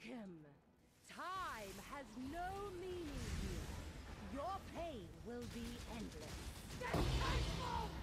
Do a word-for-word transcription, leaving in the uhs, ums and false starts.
Welcome! Time has no meaning here. Your pain will be endless. Distasteful!